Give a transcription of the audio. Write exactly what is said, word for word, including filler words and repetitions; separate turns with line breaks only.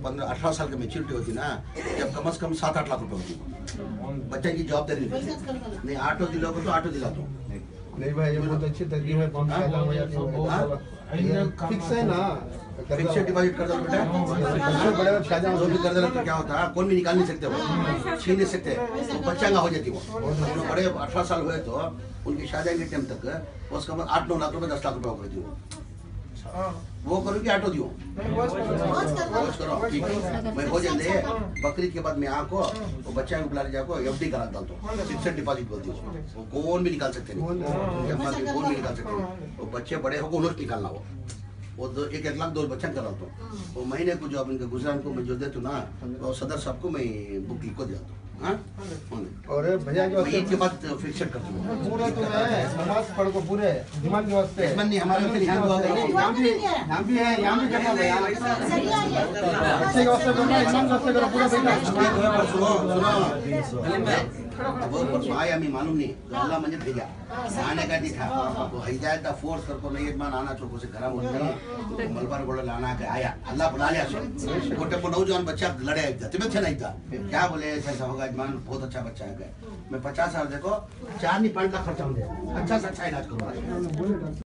पंद्रह अठारह साल की मेच्योरिटी होती ना, जब कम से कम सात आठ लाख रुपए होती, बच्चे की जवाबदारी नहीं। ऑटो दिलाओगे तो ऑटो दिला दो।
नहीं भाई, ये बहुत अच्छी तरकीब है। फिक्स है ना,
फिक्स डिपॉजिट कर दो बेटा, जो भी कर दो तो क्या होता है, कौन भी निकाल नहीं सकते, वो छीन नहीं सकते, तो बच्चा हो जाती वो। बड़े अठारह साल हुए तो उनकी शादी के टाइम तक उसका आठ नौ लाख रुपए दस लाख रुपए हो गई थी। वो करो कि ऑटो दियो, करो ठीक है। मैं हो जाए बकरीद के बाद मैं आको वो बच्चा को बुला ले जाको एफ डी करा डालता हूँ, फिक्सेड डिपॉजिट बोलती हूँ, वो कौन भी निकाल सकते नहीं, कौन भी निकाल सकते नहीं। वो बच्चे बड़े हो उन्होंने निकालना, वो वो दो एक एक लाख दो बच्चा कराता हूँ। वो महीने को जो अब इनके गुजरान को मैं जो देता हूँ ना, तो सदर साहब को मैं बुक लिख को देता हूँ।
और भैया
के बाद फिक्सेड कर दूँ
पूरे तो है, नमाज पढ़ को पूरे दिमाग के वास्ते
नहीं हमारे पे ध्यान दो,
यहाँ भी यहाँ भी है, यहाँ भी करना भैया, अच्छे के वास्ते करना, इमाम के वास्ते करो पूरा।
सुनो वो परसों आया, मैं मालूम नहीं, तो अल्लाह मुझे भेजा आने का नहीं था, वो हिदायत का फोर्स करको नहीं एक मान आना चोको से घर बोलते मलबार गोला लाना के आया, अल्लाह बुला लिया। सो छोटे को नौजवान बच्चा लड़े था, तुम्हें नहीं था, क्या बोले ऐसा होगा मान बहुत अच्छा बच्चा है। मैं पचास हजार देखो चार नहीं पाँच लाख खर्चा होंगे, अच्छा से अच्छा इलाज करो।